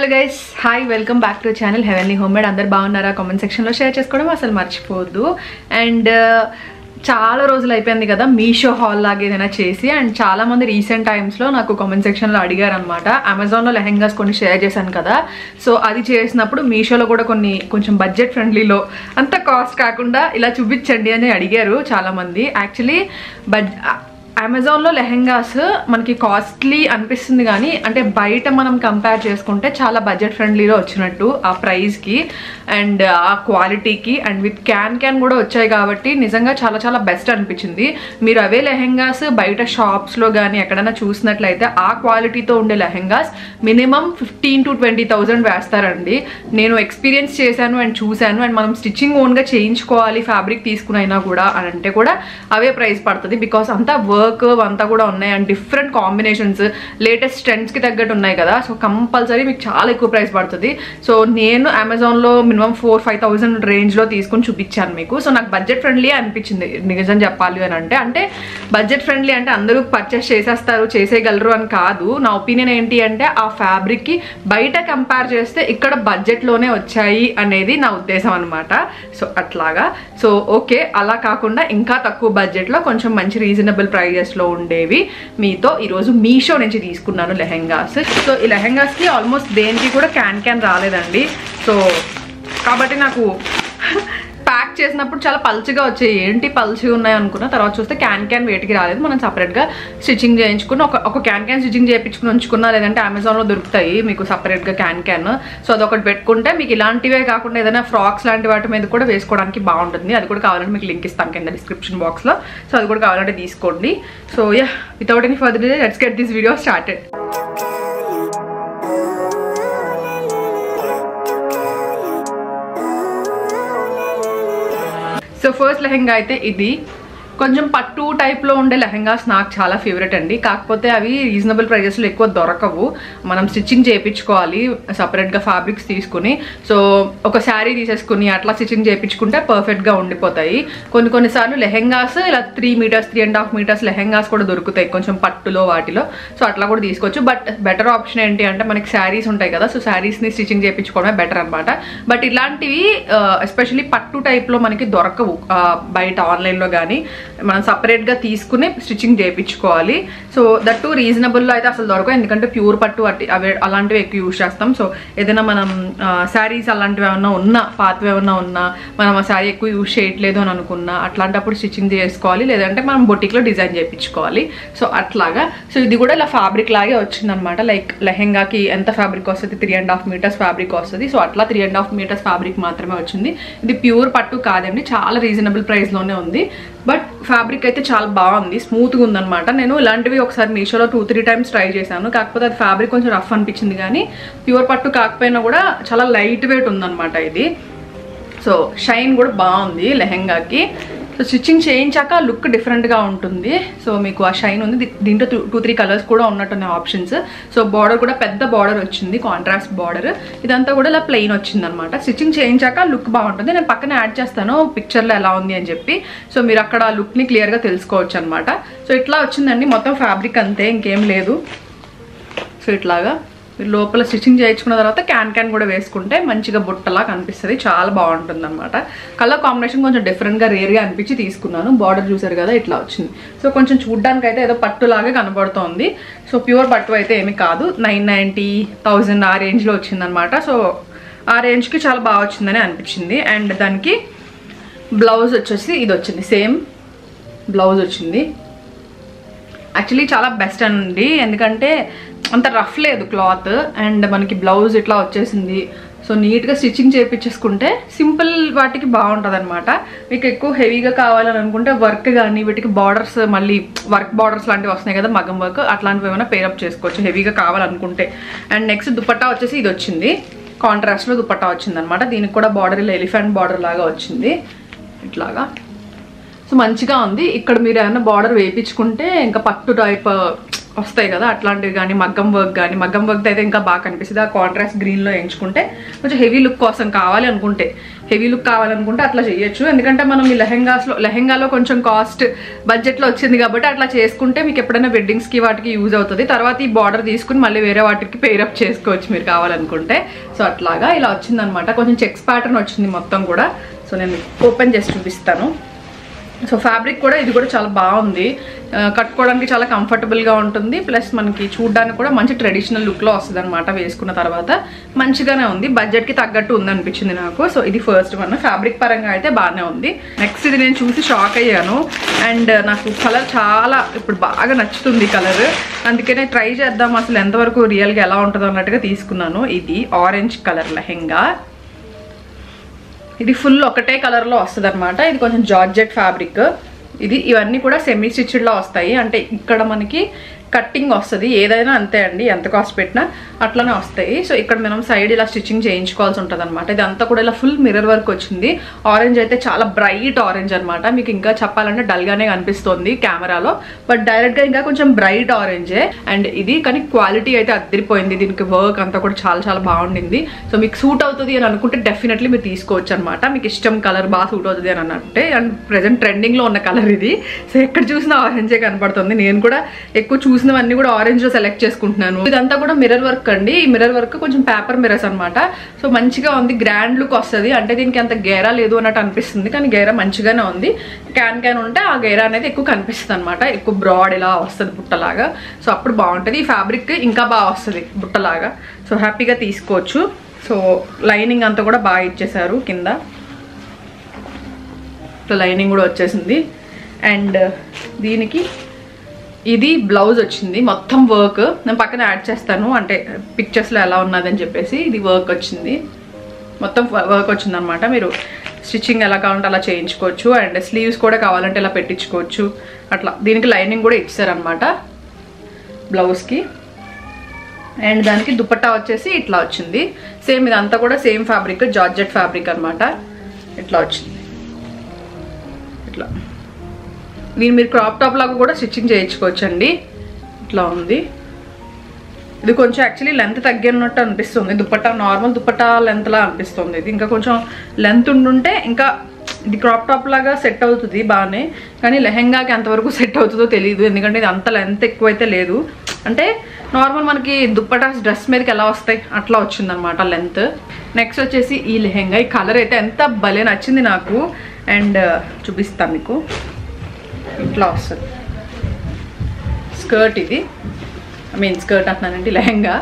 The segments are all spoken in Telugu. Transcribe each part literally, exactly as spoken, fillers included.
Hello guys, hi, welcome back to channel heavenly homemade. అందరు బాగున్నారా? కామెంట్ సెక్షన్లో షేర్ చేసుకోవడం అసలు మర్చిపోవద్దు. అండ్ చాలా రోజులు అయిపోయింది కదా మీషో హాల్ లాగా ఏదైనా చేసి. అండ్ చాలా మంది రీసెంట్ టైమ్స్లో నాకు కామెంట్ సెక్షన్లో అడిగారు అనమాట. అమెజాన్లో లెహెంగాస్ కొన్ని షేర్ చేశాను కదా, సో అది చేసినప్పుడు మీషోలో కూడా కొన్ని కొంచెం బడ్జెట్ ఫ్రెండ్లీలో అంత కాస్ట్ కాకుండా ఇలా చూపించండి అని అడిగారు చాలామంది. యాక్చువల్లీ బడ్ అమెజాన్లో లెహెంగాస్ మనకి కాస్ట్లీ అనిపిస్తుంది కానీ అంటే బయట మనం కంపేర్ చేసుకుంటే చాలా బడ్జెట్ ఫ్రెండ్లీలో వచ్చినట్టు ఆ ప్రైస్కి అండ్ ఆ క్వాలిటీకి అండ్ విత్ క్యాన్ క్యాన్ కూడా వచ్చాయి కాబట్టి నిజంగా చాలా చాలా బెస్ట్ అనిపించింది. మీరు అవే లెహెంగాస్ బయట షాప్స్లో కానీ ఎక్కడైనా చూసినట్లయితే ఆ క్వాలిటీతో ఉండే lehengas minimum fifteen to twenty thousand వేస్తారండి. నేను ఎక్స్పీరియన్స్ చేశాను అండ్ చూశాను. అండ్ మనం స్టిచ్చింగ్ ఓన్గా చేయించుకోవాలి ఫ్యాబ్రిక్ తీసుకునైనా కూడా అని అంటే కూడా అవే ప్రైస్ పడుతుంది. బికాస్ అంతా వర్క్ అంతా కూడా ఉన్నాయి అండ్ డిఫరెంట్ కాంబినేషన్స్ లేటెస్ట్ ట్రెండ్స్కి తగ్గట్టు ఉన్నాయి కదా, సో కంపల్సరీ మీకు చాలా ఎక్కువ ప్రైస్ పడుతుంది. సో నేను అమెజాన్లో మినిమం ఫోర్ ఫైవ్ థౌసండ్ రేంజ్లో తీసుకొని చూపించాను మీకు. సో నాకు బడ్జెట్ ఫ్రెండ్లీ అనిపించింది నిజం చెప్పాలి అని అంటే. అంటే బడ్జెట్ ఫ్రెండ్లీ అంటే అందరూ పర్చేస్ చేసేస్తారు, చేసేయగలరు అని కాదు. నా ఒపీనియన్ ఏంటి అంటే ఆ ఫ్యాబ్రిక్కి బయట కంపేర్ చేస్తే ఇక్కడ బడ్జెట్లోనే వచ్చాయి అనేది నా ఉద్దేశం అనమాట. సో అట్లాగా. సో ఓకే, అలా కాకుండా ఇంకా తక్కువ బడ్జెట్లో కొంచెం మంచి రీజనబుల్ ప్రైజెస్లో ఉండేవి మీతో ఈరోజు మీషో నుంచి తీసుకున్నాను లెహెంగాస్. సో ఈ లెహెంగాస్కి ఆల్మోస్ట్ దేనికి కూడా క్యాన్ క్యాన్ రాలేదండి. సో కాబట్టి నాకు ప్యాక్ చేసినప్పుడు చాలా పల్చగా వచ్చాయి. ఏంటి పల్చగా ఉన్నాయి అనుకున్నా, తర్వాత చూస్తే క్యాన్ క్యాన్ వేటికి రాలేదు. మనం సపరేట్గా స్టిచ్చింగ్ చేయించుకుని ఒక ఒక క్యాన్ క్యాన్ స్టిచ్చింగ్ చేయించుకుని ఉంచుకున్నా, లేదంటే అమెజాన్లో దొరుకుతాయి మీకు సపరేట్గా క్యాన్ క్యాన్. సో అదొకటి పెట్టుకుంటే మీకు ఇలాంటివే కాకుండా ఏదైనా ఫ్రాక్స్ లాంటి వాటి మీద కూడా వేసుకోవడానికి బాగుంటుంది. అది కూడా కావాలంటే మీకు లింక్ ఇస్తాను కింద డిస్క్రిప్షన్ బాక్స్లో. సో అది కూడా కావాలంటే తీసుకోండి. So ya, without any further delay let's get this video started. So first lehenga అయితే ఇది కొంచెం పట్టు టైప్లో ఉండే లెహెంగాస్ నాకు చాలా ఫేవరెట్ అండి. కాకపోతే అవి రీజనబుల్ ప్రైజెస్లో ఎక్కువ దొరకవు. మనం స్టిచ్చింగ్ చేయించుకోవాలి సపరేట్గా ఫ్యాబ్రిక్స్ తీసుకుని. సో ఒక శారీ తీసేసుకుని అట్లా స్టిచ్చింగ్ చేయించుకుంటే పర్ఫెక్ట్గా ఉండిపోతాయి. కొన్ని కొన్నిసార్లు లెహెంగాస్ ఇలా three metres three and half metres lehengas కూడా దొరుకుతాయి కొంచెం పట్టులో వాటిలో. సో అట్లా కూడా తీసుకోవచ్చు. బట్ బెటర్ ఆప్షన్ ఏంటి అంటే మనకి శారీస్ ఉంటాయి కదా, సో శారీస్ని స్టిచ్చింగ్ చేయించుకోవడమే బెటర్ అనమాట. బట్ ఇలాంటివి ఎస్పెషల్లీ పట్టు టైప్లో మనకి దొరకవు బయట ఆన్లైన్లో కానీ. మనం సపరేట్గా తీసుకుని స్టిచ్చింగ్ చేయించుకోవాలి. సో దట్ టు రీజనబుల్లో అయితే అసలు దొరకవు, ఎందుకంటే ప్యూర్ పట్టు అట్టి అవి అలాంటివి ఎక్కువ యూజ్ చేస్తాం. సో ఏదైనా మనం శారీస్ అలాంటివి ఏమన్నా ఉన్నా, పాతవి ఏమన్నా ఉన్నా, మనం ఆ శారీ ఎక్కువ యూజ్ చేయట్లేదు అని అనుకున్నా అట్లాంటప్పుడు స్టిచ్చింగ్ చేసుకోవాలి, లేదంటే మనం బొటిక్లో డిజైన్ చేయించుకోవాలి. సో అట్లాగా. సో ఇది కూడా ఇలా ఫ్యాబ్రిక్ లాగే వచ్చిందనమాట. లైక్ లెహెంగాకి ఎంత ఫ్యాబ్రిక్ వస్తుంది, three and half metres fabric వస్తుంది. సో అట్లా three and half metres fabric మాత్రమే వచ్చింది. ఇది ప్యూర్ పట్టు కాదండి, చాలా రీజనబుల్ ప్రైస్లోనే ఉంది. బట్ ఫ్యాబ్రిక్ అయితే చాలా బాగుంది, స్మూత్గా ఉందన్నమాట. నేను ఇలాంటివి ఒకసారి మీషోలో టూ త్రీ టైమ్స్ ట్రై చేశాను. కాకపోతే అది ఫ్యాబ్రిక్ కొంచెం రఫ్ అనిపించింది కానీ ప్యూర్ పట్టు కాకపోయినా కూడా చాలా లైట్ వెయిట్ ఉందన్నమాట ఇది. సో షైన్ కూడా బాగుంది లెహెంగాకి. సో స్టిచ్చింగ్ చేయించాక లుక్ డిఫరెంట్గా ఉంటుంది. సో మీకు ఆ షైన్ ఉంది. దీంట్లో టూ త్రీ కలర్స్ కూడా ఉన్నట్టున్నాయి ఆప్షన్స్. సో బార్డర్ కూడా పెద్ద బార్డర్ వచ్చింది, కాంట్రాస్ట్ బార్డర్. ఇదంతా కూడా ఇలా ప్లెయిన్ వచ్చింది అనమాట. స్టిచ్చింగ్ చేయించాక లుక్ బాగుంటుంది. నేను పక్కన యాడ్ చేస్తాను పిక్చర్లో ఎలా ఉంది అని చెప్పి. సో మీరు అక్కడ లుక్ని క్లియర్గా తెలుసుకోవచ్చు అనమాట. సో ఇట్లా వచ్చిందండి మొత్తం ఫ్యాబ్రిక్ అంతే, ఇంకేం లేదు. సో ఇట్లాగా లోపల స్టిచ్చింగ్ చేయించుకున్న తర్వాత క్యాన్ క్యాన్ కూడా వేసుకుంటే మంచిగా బుట్టలా కనిపిస్తుంది, చాలా బాగుంటుంది అనమాట. కలర్ కాంబినేషన్ కొంచెం డిఫరెంట్గా రేర్గా అనిపించి తీసుకున్నాను. బార్డర్ చూసారు కదా ఇట్లా వచ్చింది. సో కొంచెం చూడ్డానికి అయితే ఏదో పట్టులాగా కనబడుతోంది. సో ప్యూర్ పట్టు అయితే ఏమి కాదు. నైన్ నైంటీ థౌజండ్ ఆ రేంజ్లో వచ్చిందనమాట. సో ఆ రేంజ్కి చాలా బాగా వచ్చిందని అనిపించింది. అండ్ దానికి బ్లౌజ్ వచ్చేసి ఇది వచ్చింది, సేమ్ బ్లౌజ్ వచ్చింది. యాక్చువల్లీ చాలా బెస్ట్ అండి, ఎందుకంటే అంత రఫ్ లేదు క్లాత్. అండ్ మనకి బ్లౌజ్ ఇట్లా వచ్చేసింది. సో నీట్గా స్టిచ్చింగ్ చేయించేసుకుంటే సింపుల్ వాటికి బాగుంటుంది అనమాట. మీకు ఎక్కువ హెవీగా కావాలని అనుకుంటే వర్క్ కానీ వీటికి బార్డర్స్ మళ్ళీ వర్క్ బార్డర్స్ లాంటివి వస్తున్నాయి కదా, మగం వర్క్, అట్లాంటివి ఏమైనా పేరప్ చేసుకోవచ్చు హెవీగా కావాలనుకుంటే. అండ్ నెక్స్ట్ దుపట్టా వచ్చేసి ఇది వచ్చింది, కాంట్రాస్ట్లో దుపట్టా వచ్చింది అనమాట. దీనికి కూడా బార్డర్ ఇలా ఎలిఫెంట్ బార్డర్ లాగా వచ్చింది ఇట్లాగా. సో మంచిగా ఉంది. ఇక్కడ మీరు ఏమైనా బార్డర్ వేయించుకుంటే ఇంకా పట్టు టైప్ వస్తాయి కదా అట్లాంటివి కానీ మగ్గం వర్క్ కానీ మగ్గం వర్క్ అయితే ఇంకా బాగా కనిపిస్తుంది. ఆ కాంట్రాస్ట్ గ్రీన్లో ఎంచుకుంటే కొంచెం హెవీ లుక్ కోసం కావాలి అనుకుంటే హెవీ లుక్ కావాలనుకుంటే అట్లా చేయొచ్చు. ఎందుకంటే మనం ఈ లెహెంగాస్లో లెహెంగాలో కొంచెం కాస్ట్ బడ్జెట్లో వచ్చింది కాబట్టి అట్లా చేసుకుంటే మీకు ఎప్పుడైనా వెడ్డింగ్స్కి వాటికి యూజ్ అవుతుంది. తర్వాత ఈ బార్డర్ తీసుకుని మళ్ళీ వేరే వాటికి పేరప్ చేసుకోవచ్చు మీరు కావాలనుకుంటే. సో అట్లాగా ఇలా వచ్చిందనమాట. కొంచెం చెక్స్ ప్యాటర్న్ వచ్చింది మొత్తం కూడా. సో నేను ఓపెన్ చేసి చూపిస్తాను. సో ఫ్యాబ్రిక్ కూడా ఇది కూడా చాలా బాగుంది, కట్టుకోవడానికి చాలా కంఫర్టబుల్గా ఉంటుంది. ప్లస్ మనకి చూడడానికి కూడా మంచి ట్రెడిషనల్ లుక్లో వస్తుంది అనమాట. వేసుకున్న తర్వాత మంచిగానే ఉంది, బడ్జెట్కి తగ్గట్టు ఉంది అనిపించింది నాకు. సో ఇది ఫస్ట్ వన్. ఫ్యాబ్రిక్ పరంగా అయితే బాగానే ఉంది. నెక్స్ట్ ఇది నేను చూసి షాక్ అయ్యాను అండ్ నాకు కలర్ చాలా ఇప్పుడు బాగా నచ్చుతుంది కలర్. అందుకనే ట్రై చేద్దాం అసలు ఎంతవరకు రియల్గా ఎలా ఉంటుందో అన్నట్టుగా తీసుకున్నాను. ఇది ఆరెంజ్ కలర్ లెహెంగా. ఇది ఫుల్ ఒకటే కలర్లో వస్తుంది అనమాట. ఇది కొంచెం జార్జెట్ ఫ్యాబ్రిక్. ఇది ఇవన్నీ కూడా సెమీ స్టిచ్డ్లో వస్తాయి, అంటే ఇక్కడ మనకి కట్టింగ్ వస్తుంది. ఏదైనా అంతే అండి, ఎంత కాస్ట్ పెట్టినా అట్లనే వస్తాయి. సో ఇక్కడ మనం సైడ్ ఇలా స్టిచ్చింగ్ చేయించుకోవాల్సి ఉంటుంది అనమాట. ఇది అంతా కూడా ఇలా ఫుల్ మిర్రర్ వర్క్ వచ్చింది. ఆరెంజ్ అయితే చాలా బ్రైట్ ఆరెంజ్ అనమాట. మీకు ఇంకా చెప్పాలంటే డల్గానే కనిపిస్తుంది కెమెరాలో, బట్ డైరెక్ట్గా ఇంకా కొంచెం బ్రైట్ ఆరెంజే. అండ్ ఇది కానీ క్వాలిటీ అయితే అద్దరిపోయింది. దీనికి వర్క్ అంతా కూడా చాలా చాలా బాగుండింది. సో మీకు సూట్ అవుతుంది అని అనుకుంటే డెఫినెట్లీ మీరు తీసుకోవచ్చు అనమాట. మీకు ఇష్టం కలర్ బాగా సూట్ అవుతుంది అని అంటే. అండ్ ప్రెజెంట్ ట్రెండింగ్లో ఉన్న కలర్ ఇది. సో ఎక్కడ చూసినా ఆరెంజే కనపడుతుంది. నేను కూడా ఎక్కువ చూసినవన్నీ కూడా ఆరెంజ్ లో సెలెక్ట్ చేసుకుంటున్నాను. ఇదంతా కూడా మిర్రర్ వర్క్ అండి. ఈ మిర్రర్ వర్క్ కొంచెం పేపర్ మిర్రర్స్ అనమాట. సో మంచిగా ఉంది, గ్రాండ్ లుక్ వస్తుంది. అంటే దీనికి అంత గేరా లేదు అన్నట్టు అనిపిస్తుంది, కానీ గేరా మంచిగానే ఉంది. క్యాన్ క్యాన్ ఉంటే ఆ గేరా అనేది ఎక్కువ కనిపిస్తుంది అనమాట. ఎక్కువ బ్రాడ్ ఇలా వస్తుంది బుట్టలాగా. సో అప్పుడు బాగుంటుంది. ఈ ఫ్యాబ్రిక్ ఇంకా బాగా వస్తుంది బుట్టలాగా. సో హ్యాపీగా తీసుకోవచ్చు. సో లైనింగ్ అంతా కూడా బాగా ఇచ్చేసారు కింద. సో లైనింగ్ కూడా వచ్చేసింది. అండ్ దీనికి ఇది బ్లౌజ్ వచ్చింది, మొత్తం వర్క్. నేను పక్కన యాడ్ చేస్తాను అంటే పిక్చర్స్లో ఎలా ఉన్నదని చెప్పేసి. ఇది వర్క్ వచ్చింది, మొత్తం వర్క్ వచ్చింది అనమాట. మీరు స్టిచ్చింగ్ ఎలా కావాలంటే అలా చేయించుకోవచ్చు. అండ్ స్లీవ్స్ కూడా కావాలంటే ఇలా పెట్టించుకోవచ్చు అట్లా. దీనికి లైనింగ్ కూడా ఇచ్చారనమాట బ్లౌజ్కి. అండ్ దానికి దుపట్టా వచ్చేసి ఇట్లా వచ్చింది. సేమ్ ఇదంతా కూడా సేమ్ ఫ్యాబ్రిక్, జార్జెట్ ఫ్యాబ్రిక్ అనమాట. ఇట్లా వచ్చింది ఇట్లా. దీన్ని మీరు క్రాప్ టాప్ లాగా కూడా స్టిచ్చింగ్ చేయించుకోవచ్చు అండి. ఇట్లా ఉంది. ఇది కొంచెం యాక్చువల్లీ లెంత్ తగ్గినట్టు అనిపిస్తుంది. దుపట్టా నార్మల్ దుపట్టా లెంత్లా అనిపిస్తుంది. ఇది ఇంకా కొంచెం లెంత్ ఉండుంటే ఇంకా ఇది క్రాప్ టాప్ లాగా సెట్ అవుతుంది బాగానే, కానీ లెహెంగాకి ఎంతవరకు సెట్ అవుతుందో తెలియదు. ఎందుకంటే ఇది అంత లెంత్ ఎక్కువైతే లేదు. అంటే నార్మల్ మనకి దుప్పటాస్ డ్రెస్ మీదకి ఎలా వస్తాయి అట్లా వచ్చిందనమాట లెంత్. నెక్స్ట్ వచ్చేసి ఈ లెహెంగా. ఈ కలర్ అయితే ఎంత భలే నచ్చింది నాకు. అండ్ చూపిస్తాను మీకు. ఇట్లా వస్తుంది స్కర్ట్. ఇది ఐ మీన్ స్కర్ట్ అంటున్నానండి, లెహెంగా.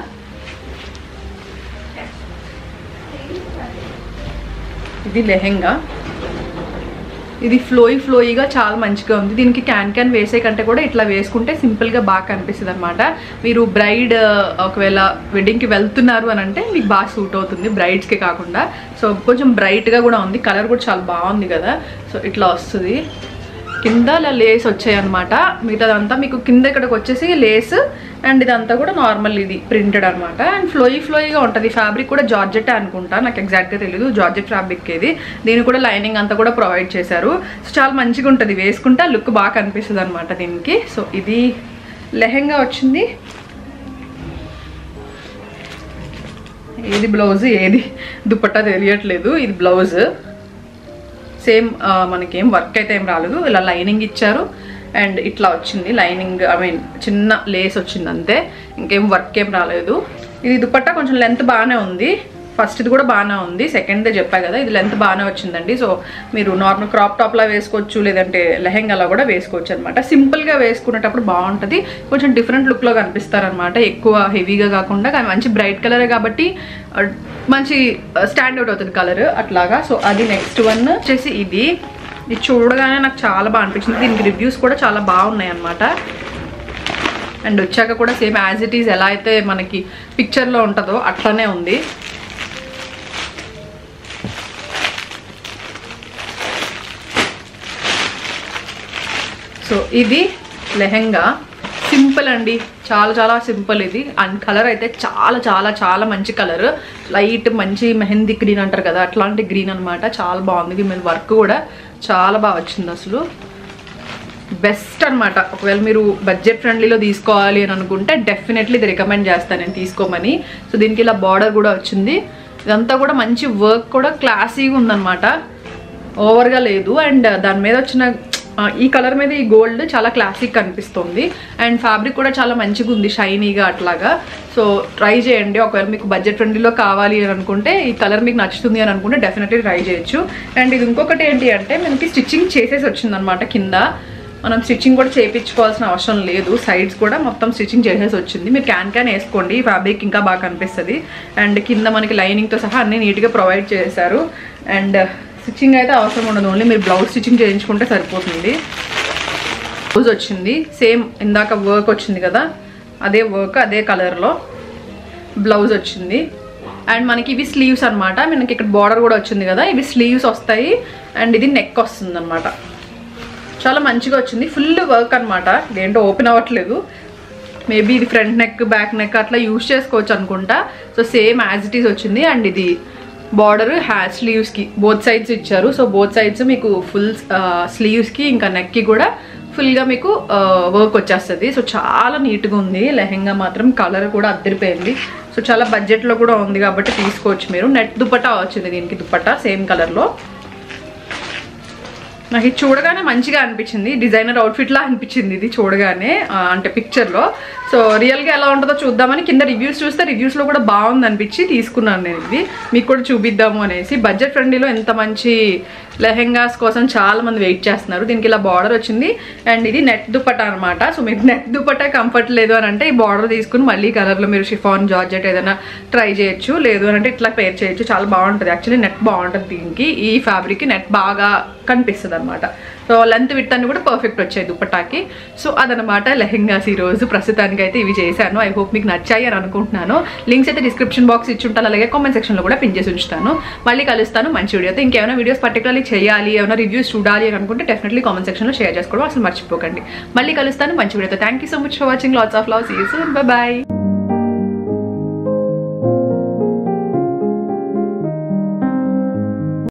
ఇది లెహెంగా. ఇది ఫ్లోయి ఫ్లోయిగా చాలా మంచిగా ఉంది. దీనికి క్యాన్ క్యాన్ వేసే కంటే కూడా ఇట్లా వేసుకుంటే సింపుల్గా బాగా కనిపిస్తుంది అనమాట. మీరు బ్రైడ్ ఒకవేళ వెడ్డింగ్కి వెళ్తున్నారు అని అంటే మీకు బాగా సూట్ అవుతుంది, బ్రైడ్స్కి కాకుండా. సో కొంచెం బ్రైట్గా కూడా ఉంది, కలర్ కూడా చాలా బాగుంది కదా. సో ఇట్లా వస్తుంది. కింద ఇలా లేస్ వచ్చాయి అనమాట. మిగతాదంతా మీకు కింద ఇక్కడికి వచ్చేసి లేస్. అండ్ ఇదంతా కూడా నార్మల్ ఇది ప్రింటెడ్ అనమాట. అండ్ ఫ్లోయి ఫ్లోయిగా ఉంటుంది. ఫ్యాబ్రిక్ కూడా జార్జెట్ అనుకుంటా, నాకు ఎగ్జాక్ట్గా తెలియదు. జార్జెట్ ఫ్యాబ్రిక్ ఇది. దీనికి కూడా లైనింగ్ అంతా కూడా ప్రొవైడ్ చేశారు. సో చాలా మంచిగా ఉంటుంది, వేసుకుంటే లుక్ బాగా కనిపిస్తుంది అనమాట దీనికి. సో ఇది లెహెంగా వచ్చింది. ఏది బ్లౌజ్ ఏది దుపట్టా తెలియట్లేదు. ఇది బ్లౌజ్. సేమ్ మనకేం వర్క్ అయితే ఏం రాలేదు, ఇలా లైనింగ్ ఇచ్చారు. అండ్ ఇట్లా వచ్చింది లైనింగ్, ఐ మీన్ చిన్న లేస్ వచ్చింది అంతే, ఇంకేం వర్క్ ఏం రాలేదు. ఇది దుపట్టా కొంచెం లెంత్ బాగానే ఉంది. ఫస్ట్ ఇది కూడా బాగానే ఉంది, సెకండ్దే చెప్పా కదా. ఇది లెంత్ బాగానే వచ్చిందండి. సో మీరు నార్మల్ క్రాప్ టాప్లా వేసుకోవచ్చు, లేదంటే లెహెంగాలా కూడా వేసుకోవచ్చు అనమాట. సింపుల్గా వేసుకునేటప్పుడు బాగుంటుంది, కొంచెం డిఫరెంట్ లుక్లో కనిపిస్తారనమాట. ఎక్కువ హెవీగా కాకుండా, కానీ మంచి బ్రైట్ కలరే కాబట్టి మంచి స్టాండ్ అవుట్ అవుతుంది కలర్ అట్లాగా. సో అది నెక్స్ట్ వన్ వచ్చేసి ఇది. ఇది చూడగానే నాకు చాలా బాగా అనిపించింది. దీనికి రివ్యూస్ కూడా చాలా బాగున్నాయి అనమాట. అండ్ వచ్చాక కూడా సేమ్ యాజ్ ఇట్ ఈజ్ ఎలా అయితే మనకి పిక్చర్లో ఉంటుందో అట్లానే ఉంది. సో ఇది లెహెంగా. సింపుల్ అండి, చాలా చాలా సింపుల్ ఇది. అండ్ కలర్ అయితే చాలా చాలా చాలా మంచి కలర్. లైట్ మంచి మెహందీ గ్రీన్ అంటారు కదా, అట్లాంటి గ్రీన్ అనమాట. చాలా బాగుంది. దీని మీద వర్క్ కూడా చాలా బాగా వచ్చింది అసలు. బెస్ట్ అనమాట. ఒకవేళ మీరు బడ్జెట్ ఫ్రెండ్లీలో తీసుకోవాలి అని అనుకుంటే డెఫినెట్లీ ఇది రికమెండ్ చేస్తాను నేను తీసుకోమని. సో దీనికి ఇలా బార్డర్ కూడా వచ్చింది. ఇదంతా కూడా మంచి వర్క్ కూడా క్లాసీగా ఉందన్నమాట, ఓవర్గా లేదు. అండ్ దాని మీద వచ్చిన ఈ కలర్ మీద ఈ గోల్డ్ చాలా క్లాసిక్ కనిపిస్తుంది. అండ్ ఫ్యాబ్రిక్ కూడా చాలా మంచిగా ఉంది, షైనీగా అట్లాగా. సో ట్రై చేయండి ఒకవేళ మీకు బడ్జెట్ ఫ్రెండ్లీలో కావాలి అని అనుకుంటే, ఈ కలర్ మీకు నచ్చుతుంది అని అనుకుంటే డెఫినెట్లీ ట్రై చేయొచ్చు. అండ్ ఇది ఇంకొకటి ఏంటి అంటే మనకి స్టిచ్చింగ్ చేసేసి వచ్చిందనమాట. కింద మనం స్టిచ్చింగ్ కూడా చేయించుకోవాల్సిన అవసరం లేదు, సైడ్స్ కూడా మొత్తం స్టిచ్చింగ్ చేసేసి వచ్చింది. మీరు క్యాన్ క్యాన్ వేసుకోండి, ఫ్యాబ్రిక్ ఇంకా బాగా కనిపిస్తుంది. అండ్ కింద మనకి లైనింగ్తో సహా అన్నీ నీట్గా ప్రొవైడ్ చేశారు. అండ్ స్టిచ్చింగ్ అయితే అవసరం ఉండదు, ఓన్లీ మీరు బ్లౌజ్ స్టిచ్చింగ్ చేయించుకుంటే సరిపోతుంది. బ్లౌజ్ వచ్చింది సేమ్ ఇందాక వర్క్ వచ్చింది కదా, అదే వర్క్ అదే కలర్లో బ్లౌజ్ వచ్చింది. అండ్ మనకి ఇవి స్లీవ్స్ అనమాట. మనకి ఇక్కడ బార్డర్ కూడా వచ్చింది కదా, ఇవి స్లీవ్స్ వస్తాయి. అండ్ ఇది నెక్ వస్తుంది అనమాట. చాలా మంచిగా వచ్చింది, ఫుల్ వర్క్ అనమాట. ఇదేంటో ఓపెన్ అవ్వట్లేదు, మేబీ ఇది ఫ్రంట్ నెక్ బ్యాక్ నెక్ అట్లా యూజ్ చేసుకోవచ్చు అనుకుంటా. So same as it is వచ్చింది. అండ్ ఇది బార్డర్ హ్యా స్లీవ్స్కి బోత్ సైడ్స్ ఇచ్చారు. సో బోత్ సైడ్స్ మీకు ఫుల్ స్లీవ్స్కి ఇంకా నెక్కి కూడా ఫుల్గా మీకు వర్క్ వచ్చేస్తుంది. సో చాలా నీట్గా ఉంది లెహెంగా మాత్రం. కలర్ కూడా అద్దరిపోయింది. సో చాలా బడ్జెట్లో కూడా ఉంది కాబట్టి తీసుకోవచ్చు మీరు. నెట్ దుపట్టా వచ్చింది దీనికి, దుపట్టా సేమ్ కలర్లో. నాకు ఇది చూడగానే మంచిగా అనిపించింది, డిజైనర్ అవుట్ఫిట్ లా అనిపించింది ఇది చూడగానే, అంటే పిక్చర్లో. సో రియల్గా ఎలా ఉంటుందో చూద్దామని కింద రివ్యూస్ చూస్తే రివ్యూస్లో కూడా బాగుంది అనిపించి తీసుకున్నాను నేను. ఇది మీకు కూడా చూపిద్దాము అనేసి. బడ్జెట్ ఫ్రెండ్లీలో ఎంత మంచి లెహెంగాస్ కోసం చాలా మంది వెయిట్ చేస్తున్నారు. దీనికి ఇలా బార్డర్ వచ్చింది. అండ్ ఇది నెట్ దుపట్టా అనమాట. సో మీకు నెట్ దుపట్టా కంఫర్ట్ లేదు అని అంటే ఈ బార్డర్ తీసుకుని మళ్ళీ కలర్లో మీరు షిఫాన్ జార్జెట్ ఏదైనా ట్రై చేయొచ్చు, లేదు అని అంటే ఇట్లా పేర్ చేయొచ్చు. చాలా బాగుంటుంది యాక్చువల్లీ, నెట్ బాగుంటుంది దీనికి. ఈ ఫ్యాబ్రిక్కి నెట్ బాగా కనిపిస్తుంది అనమాట. సో లెంత్ విడ్త్ అన్ని కూడా పర్ఫెక్ట్ వచ్చాయి దుపట్టాకి. సో అదనమాట లెహెంగాస్ ఈరోజు ప్రస్తుతానికి అయితే ఇవి చేశాను. ఐ హోప్ మీకు నచ్చాయి అని అనుకుంటున్నాను. లింక్స్ అయితే డిస్క్రిప్షన్ బాక్స్ ఇచ్చి ఉంటాను, అలాగే కామెంట్ సెక్షన్లో కూడా పిన్ చేసి ఉంచుతాను. మళ్ళీ కలుస్తాను మంచి వీడియోతో. ఇంకేమైనా వీడియోస్ పర్టికులర్లీ చేయాలి, ఏమైనా రివ్యూస్ చూడాలి అని అనుకుంటే డెఫినెట్లీ కామెంట్ సెక్షన్లో షేర్ చేసుకోవడం అసలు మర్చిపోకండి. మళ్ళీ కలుస్తాను మంచి వీడియోతో. Thank you so much for watching. Lots of love. See you soon. Bye by.